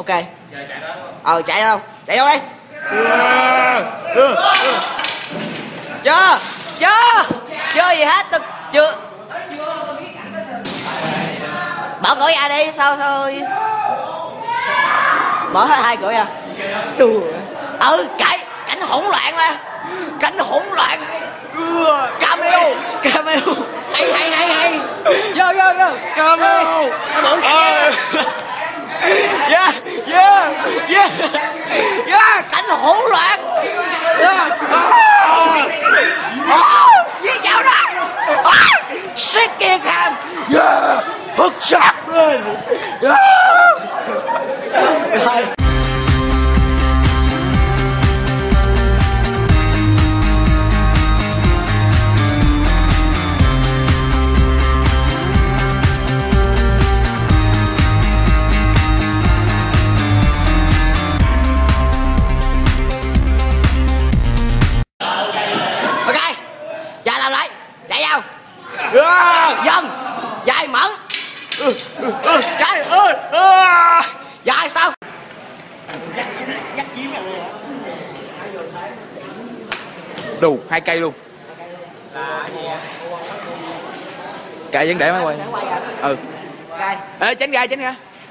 Ok. Chạy đâu? Chạy vô đi. Chưa gì hết, tôi chưa. Mở cửa ra đi, sao thôi. Mở hết 2 cửa ra. Đùa. Cảnh hỗn loạn mà. Cảnh hỗn loạn. Cameo. Hay. Vô. Cameo. Yeah, cảnh hỗn loạn. Gì vào đó. Shit kia cam. Yeah, hất sạc lên. Dân dài mẫn trời ơi dài sao dắt kiếm đủ 2 cây luôn. Kệ vẫn để máy quay. Ê tránh ra được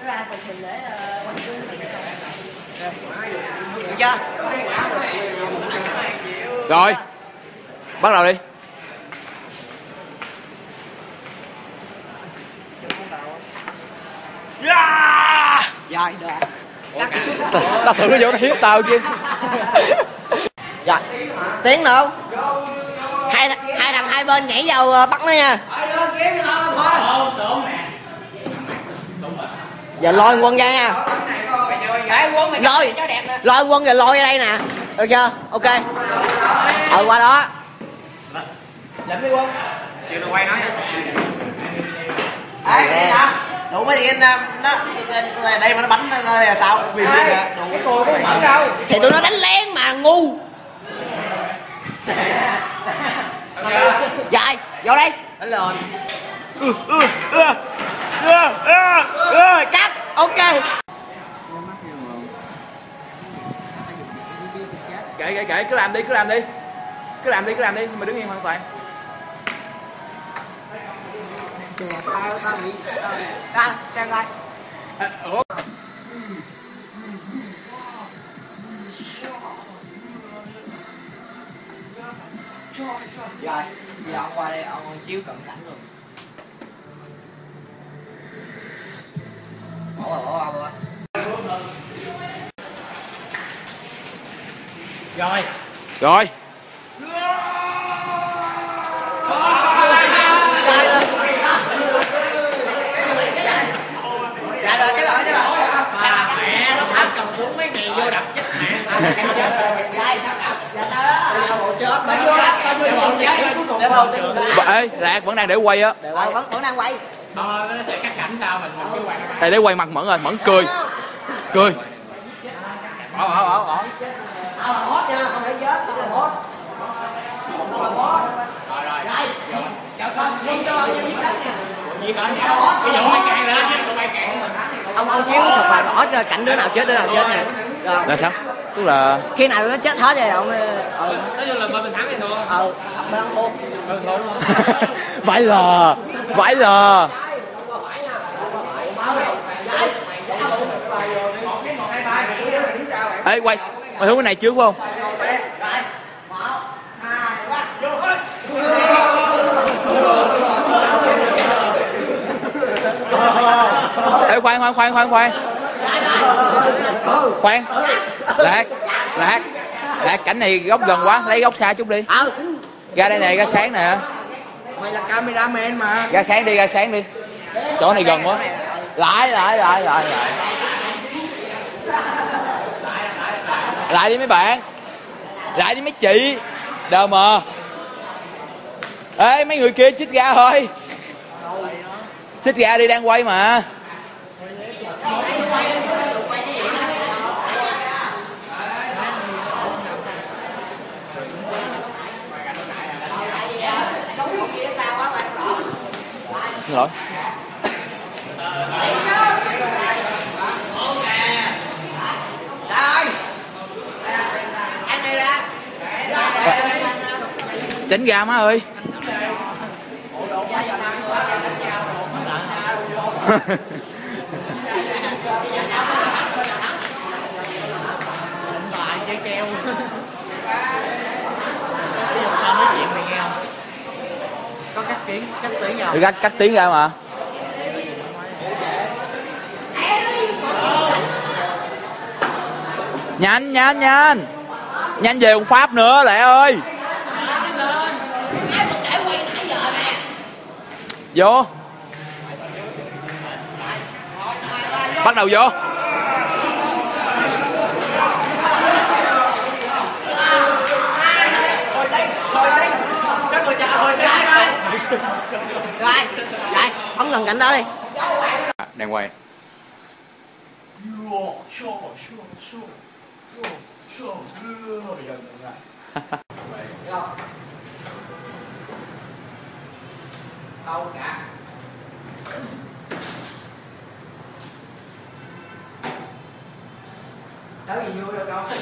chưa? Rồi bắt đầu đi. Rồi được. Tao tưởng nó vô nó hiếp tao chứ. Rồi tiến đâu hai thằng hai bên nhảy vào bắt nó nha. Giờ lôi quân ra nha. Lôi quân rồi lôi ra đây nè, được chưa? Ok. Qua đó làm đi quân chiều nó quay nói nha. Đây nè, đủ mấy tiền nó đây mà nó bắn là sao? Vì đủ cái cùi cũng mở đâu. Thì tụi nó đánh lén mà ngu. Dài, vô đây. Đánh lên. Cắt, ok. Kệ cứ làm đi nhưng mà đứng yên hoàn toàn. Tao nghĩ ra xem coi. Rồi, giờ ông qua đây ông chiếu cận cảnh luôn. Bỏ. Rồi. Mẹ nó thả cầm xuống mấy ngày vô đập chết mẹ tao. Ê Lạc vẫn đang để quay á. Vẫn đang quay. Nó sẽ cắt cảnh sao mình cứ quay. Đây để quay mặt Mẫn rồi, Mẫn cười. Bỏ. Hốt nha, không phải chết, tao là hốt. Rồi. Không cho bao nhiêu viết đất nha. Gì hả? Ví dụ mày cạn lên chứ tụi bay cạn. Ông chiếu thật là rõ cho cảnh đứa nào chết nè. Rồi. Là sao? Tức là khi nào nó chết hết rồi ông. Nói chung là bên mình thắng thì thua. Bên ông thua. Thua luôn. vãi lờ. Ê quay hướng cái này trước phải không? Ê khoan. Lạc cảnh này góc gần quá, lấy góc xa chút đi. Ra đây nè, ra sáng nè. Mày là cameraman mà. Ra sáng đi. Chỗ này gần quá. Lại. Lại đi mấy bạn. Lại đi mấy chị. Đờ mờ. Ê mấy người kia xích ra thôi. Xích ra đi, đang quay mà. Xin lỗi. Tránh ra má ơi. Chơi keo. Có cắt tiếng nhau. Thì cắt tiếng ra mà. Nhanh nhanh nhanh. Nhanh về con Pháp nữa Lẹ ơi. Vô. Bắt đầu vô. Rồi, vậy, bấm gần cạnh đó đi. Đang quay. Đâu cả. Đâu gì vô được không?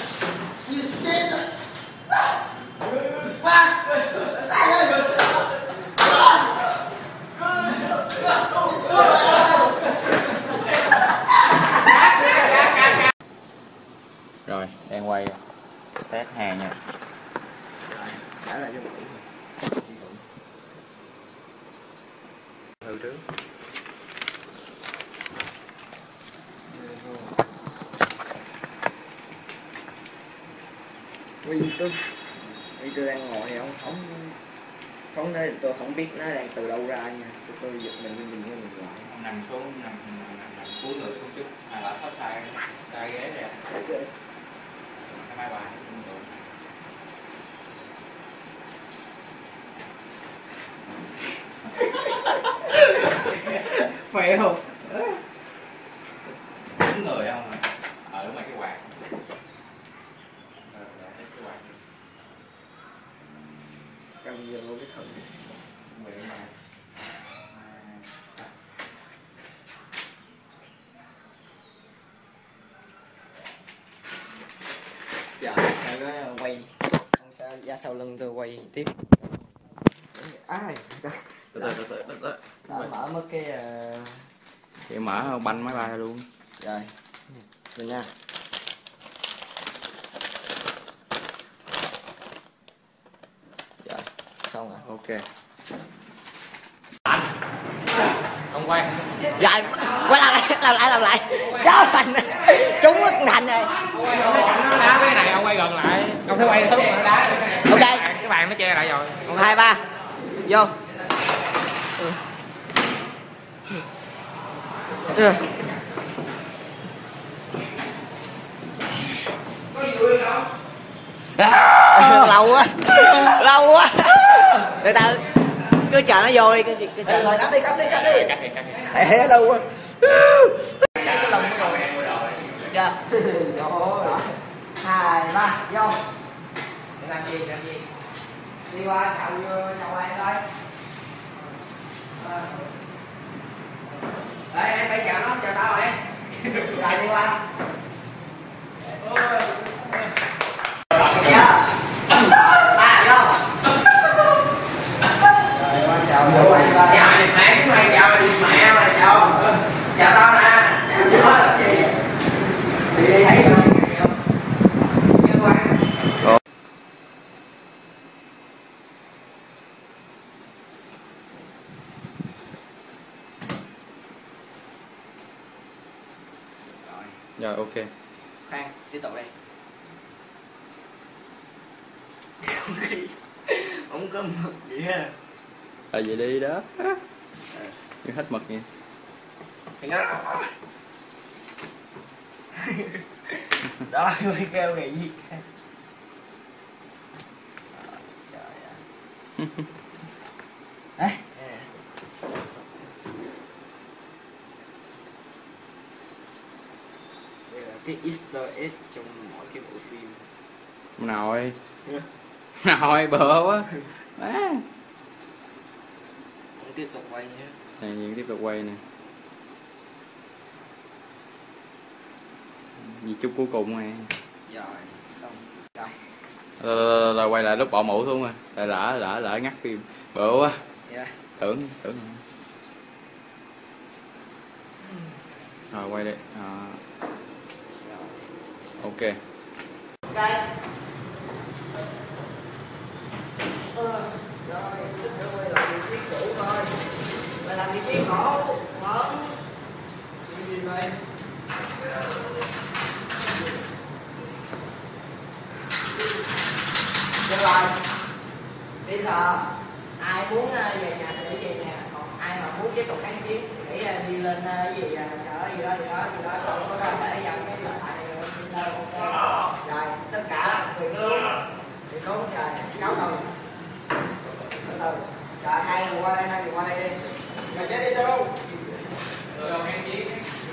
Rồi, đang quay test hàng nha. Từ trước. Vì tôi đang ngồi thì ông không đây tôi không biết nó đang từ đâu ra nha. Tôi giật mình lại. Ông nằm xuống nằm cúi người xuống chút hay là sắp sai ghế rồi. Cái máy bay. Khỏe không? Đúng người không rồi. Đúng rồi cái quạt. Cái quạt. Cầm vô cái thử. Nguyện mà. Dạ, tôi có quay. Không sao, ra sau lưng tôi quay tiếp. Ai? Từ từ. Mở mất cái Thì mở banh máy bay ra luôn. rồi. Mình nha. Rồi, xong rồi. Ok. Không quay. Rồi, quay làm lại. Đó thành trúng mất thành rồi. Đá cái này ông quay gần lại. Ông thấy quay thứ mà đá. Ok. Cái bàn nó che lại rồi. 1 2 3. Vô. Lâu quá từ từ cứ chờ nó vô đi cứ chờ thôi cắt đi Cắt đi. để nó lâu quá cái lồng nó rồi chưa rồi 2 3 vô Làm gì? đi qua chào anh coi Đấy em phải chào nó, chào tao em. rồi đi qua Chào mẹ của mày, chào mẹ mày, chào tao nè. Chào làm gì? Đi thấy không? Như qua. Rồi ok. khoan tiếp tục đây không có mực gì ha Vậy đi đó. Như hết mực nha. thì nó đó mới kêu nghỉ đấy đây là cái Easter egg trong mỗi cái bộ phim Nội. Nội bựa quá. tiếp tục quay nhé Này Nhiên tiếp tục quay nè. Gì chút cuối cùng này. rồi xong rồi Rồi quay lại lúc bỏ mũ xuống rồi. Lỡ ngắt phim. Bữa quá. Dạ. Tưởng. Rồi quay đi. Ok. Rồi, tức là quay lại vị trí cũ thôi. Mày làm vị trí cũ. Mở. Gì vậy? Được rồi. Bây giờ ai muốn về nhà thì để về nhà, còn ai mà muốn tiếp tục kháng chiến thì để đi lên cái gì chợ gì đó còn có thể dành cái điện thoại này lên. Ok. Rồi tất cả quỳ xuống rồi cáo từ. Rồi hai người qua đây đi. Rồi chết đi đâu? Rồi kháng chiến.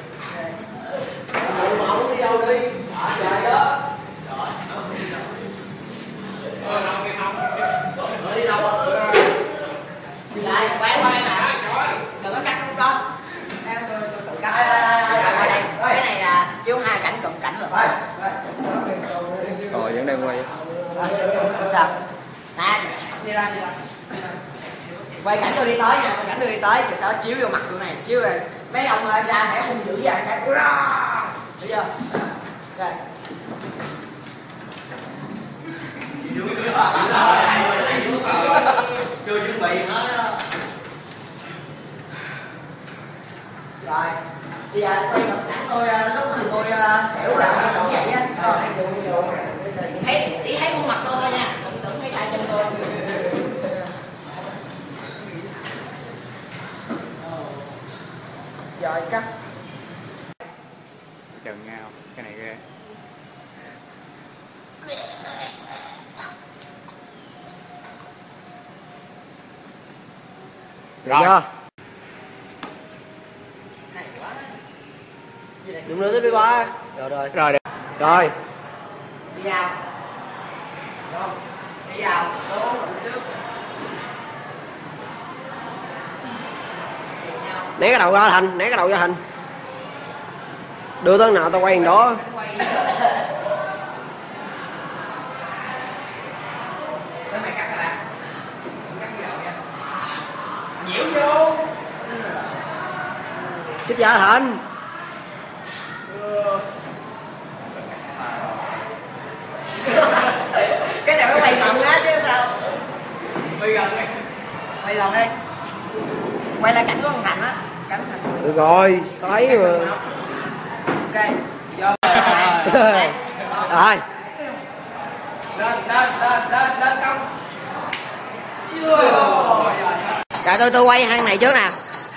Mà không đi đâu đi. Ở trời đó. Đi đâu à? Lại quay nè. Đừng có cắt không con. Tôi tự cắt. Qua đây. Cái này là chiếu hai cảnh cụm cảnh rồi. Rồi vẫn đang quay. Sao? Nè, đi ra. Quay cảnh tôi đi tới nha, quay cảnh tôi đi tới thì sao chiếu vô mặt tụi này, chiếu rồi mấy ông ra mẹ hung dữ vậy cái. Thấy chưa? Đây. Chưa chuẩn bị hết đó. Rồi bây giờ quay cận cảnh tôi lúc mà tôi xẻo ra chỗ vậy á. Chỉ thấy khuôn mặt tôi thôi nha, không tưởng thấy tay chân tôi. Rồi cắt. Trần Ngao, cái này ghê. Rồi chưa? Đừng nữa tới B3. Rồi. Đi vào. Đi vào, tôi uống rượu trước. Né cái đầu ra Thành, đưa tới nào tao quay thằng đó. Mày cắt ra. Cắt video nha. Nhiễu vô. Xích da Thành. Cái này phải quay gần á chứ sao? Quay gần đi. Quay gần đi. Quay lại cảnh của con Thành á. Cảnh Thành. Được rồi, thấy mà. Ok. Vô. Rồi. Lên công. Rồi tôi quay hang này trước nè.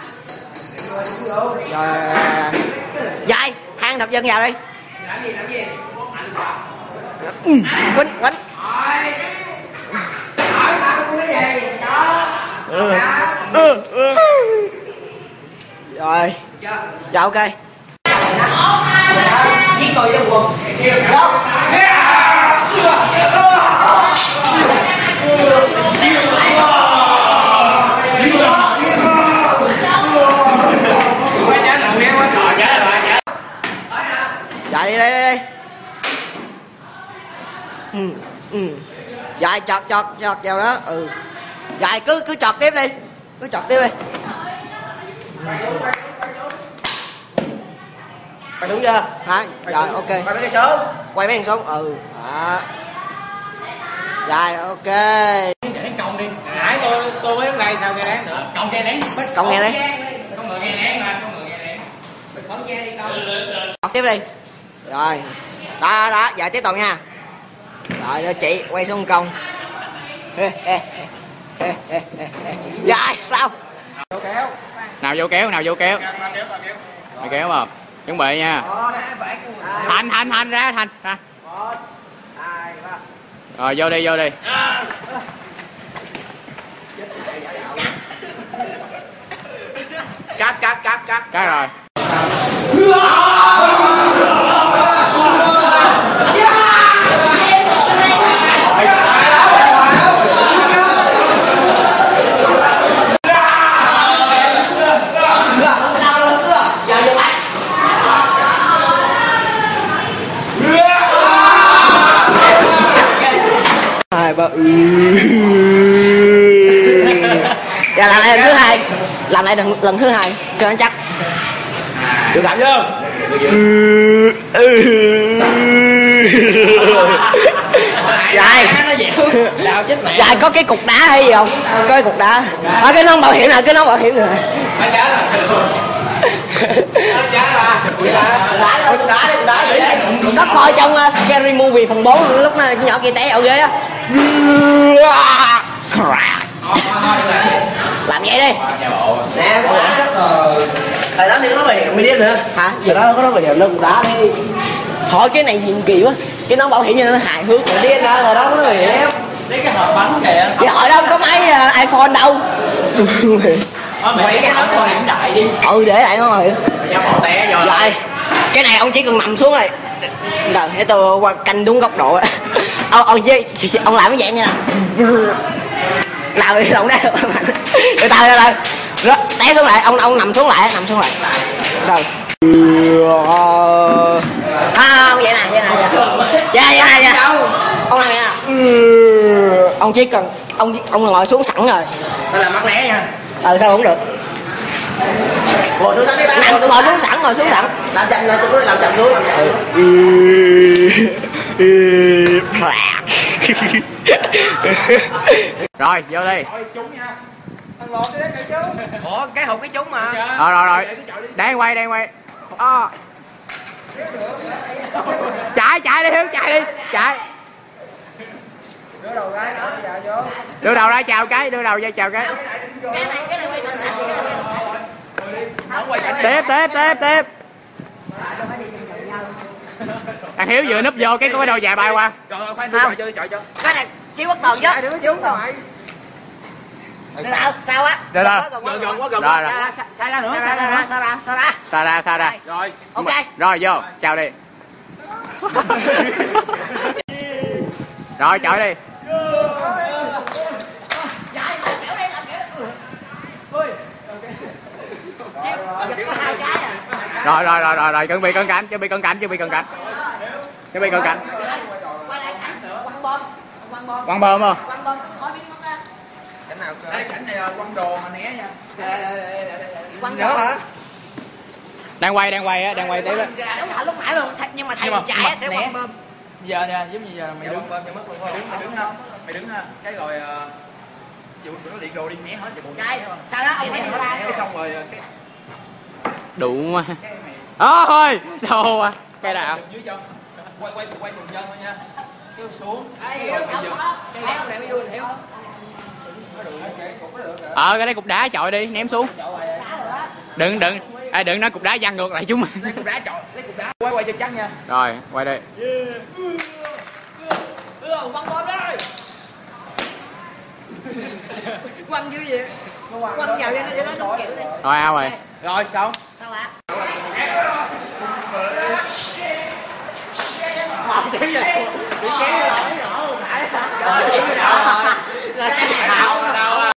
Rồi. Dạy, hang đập dân vào đi. Làm gì? Quýnh. Hỏi tao không cái gì? Đó. Rồi. Dạ ok. Giết tôi với quần. Đó. Dạ đi. Dạ chọt vào đó. Dạ cứ chọt tiếp đi. Mày đúng chưa? Hả? Rồi ok. Quay mấy cái xuống. Quay mấy thằng xuống. Đó. Rồi ok. Để công đi. Nãy tôi mới lúc này sao nghe lén nữa. Công nghe lén. Công nghe lén. Con người nghe lén mà, Mình không nghe đi con. Học tiếp đi. Rồi. Đó, giờ tiếp tục nha. Rồi chị quay xuống công. Rồi sao? Nào vô kéo. Mày kéo mà. Chuẩn bị nha. Thành ra. 1, 2, 3. Rồi vô đi. Cắt rồi. 2 3. Dạ làm lại lần thứ hai, làm lại lần thứ hai cho nó chắc. Được cảm chưa? Dài dài có cái cục đá hay gì không? Có cái cục đá. Cái nón bảo hiểm nè, cái nón bảo hiểm nè. Có coi trong Scary Movie phần 4 lúc này nhỏ kia té ở ghế á. Làm vậy đi. Nè, con đá rất thời đó thì nó bị mày điên nữa. Hả? Giờ đó nó có nó bị nó cũng đá đi. Thôi cái này nhìn kỳ quá. Cái nón bảo hiểm như nó hài hước. Mày điên ra thời đó nó bị đeo. Lấy cái hộp bánh kìa. Vậy hồi đó không có máy iPhone đâu. Mày cái hộp bảo hiểm đại đi. Để lại nó rồi. cho bộ té rồi. Rồi. Cái này ông chỉ cần nằm xuống rồi. Rồi, để tôi qua canh đúng góc độ á. Ông làm cái dạng như nào? Nào đi động đấy. Từ từ rồi. Té xuống lại, ông nằm xuống lại. Rồi. Vậy này. Dạ. Ông làm vậy nào? Ông chỉ cần ông ngồi xuống sẵn rồi. Tôi làm mắc lé nha. Sao cũng được. Ngồi xuống sẵn đi ba. Ngồi xuống sẵn. Làm chậm rồi, tôi làm chậm xuống. Rồi vô đi. Ủa, cái hụt cái trúng mà. Rồi. Đang quay. Chạy đi Hiếu, chạy. Đưa đầu ra chào cái. Tiếp. Thằng Hiếu vừa núp vô cái có cái đầu dài bay qua. Rồi khoan đưa cho. Cái này chiếu bất toàn chứ. Sao á? Gần quá. Sao ra nữa. Xa ra. Rồi. Ok. Rồi vô, chào đi. Rồi chọi đi. Rồi chuẩn bị cận cảnh. Quăng bơm không? Cảnh này là quăng đồ mà né nha. Quăng nữa hả? Đang quay tiếp đó. Lúc nãy luôn, nhưng mà thầy chạy á sẽ quăng bơm. Giờ nè, giống như giờ mày đứng ha. Mày đứng ha. Cái rồi vụ nó điện đồ đi né hết cho bộ. Sau đó ông phải thở ra. Cái xong rồi cái Đủ mà. cái mày Thôi, đâu à. Cái nào? dưới cho. Quay phần chân thôi nha. Kéo xuống. Cái đấy cục đá chọi đi, ném xuống. Đừng nói cục đá văng ngược lại chúng. Lấy cục đá chọi, quay cho chắc nha. Rồi, quay đi. Quăng bơm đây. Quăng như vậy. Quăng vào cho nó đúng kiểu đi. Rồi ao rồi. Rồi xong. Sao ạ? Trời ơi,